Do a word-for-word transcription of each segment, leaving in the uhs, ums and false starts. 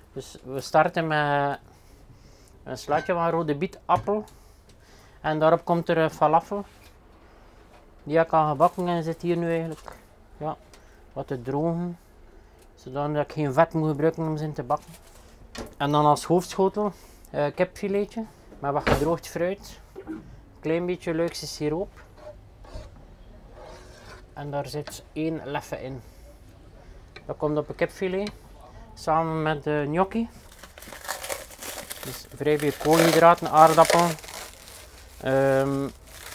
Dus we starten met een slatje van rode bietappel. En daarop komt er falafel. Die heb ik al gebakken en zit hier nu eigenlijk ja, wat te drogen. Zodat ik geen vet moet gebruiken om ze in te bakken. En dan als hoofdschotel uh, kipfiletje met wat gedroogd fruit. Een klein beetje Luikse siroop. En daar zit één leffe in. Dat komt op een kipfilet. Samen met de gnocchi. Dus vrij veel koolhydraten, aardappelen. Um,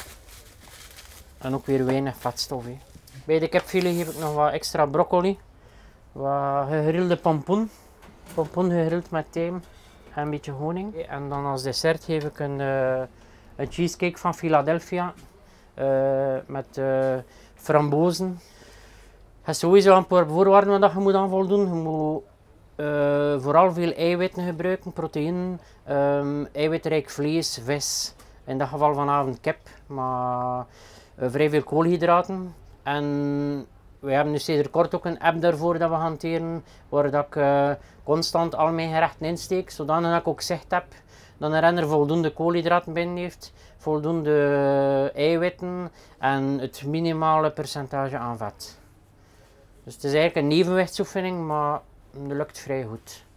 en ook weer weinig vetstof. He. Bij de kipfilet geef ik nog wat extra broccoli. Wat gegrilde pompoen. Pompoen gegrild met tijm en een beetje honing. En dan als dessert geef ik een, uh, een cheesecake van Philadelphia. Uh, met uh, frambozen. Je hebt sowieso een paar voorwaarden waar je moet aan voldoen. Je moet uh, vooral veel eiwitten gebruiken, proteïnen, um, eiwitrijk vlees, vis. In dat geval vanavond kip, maar uh, vrij veel koolhydraten. En we hebben nu sinds kort ook een app daarvoor dat we hanteren, waar dat ik uh, constant al mijn gerechten insteek, zodat ik ook zicht heb dat een renner voldoende koolhydraten binnen heeft, voldoende eiwitten en het minimale percentage aan vet. Dus het is eigenlijk een evenwichtsoefening, maar dat lukt vrij goed.